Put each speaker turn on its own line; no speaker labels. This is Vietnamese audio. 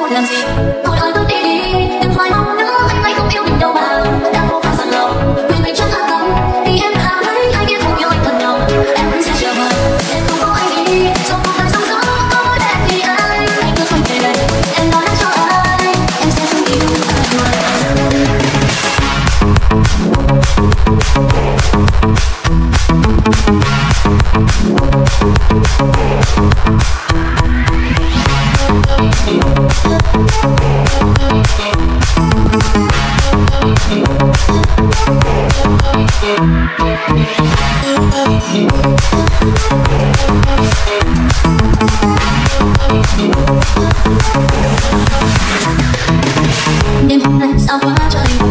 một làm gì. Thôi ơi cứ đi đi, đừng hoài mong nữa, anh không yêu mình đâu mà. Đã vô pha sẵn lòng, quyền mình chẳng an tâm. Vì em đã thấy ai biết không yêu anh thật lòng. Em sẽ chờ mong, em không có anh đi. Trong một đời sống gió, có mối đẹp thì ai. Anh cứ không về đây, em nói cho ai. Em sẽ không yêu ai ngoài. Đêm hôm nay sao quá trời.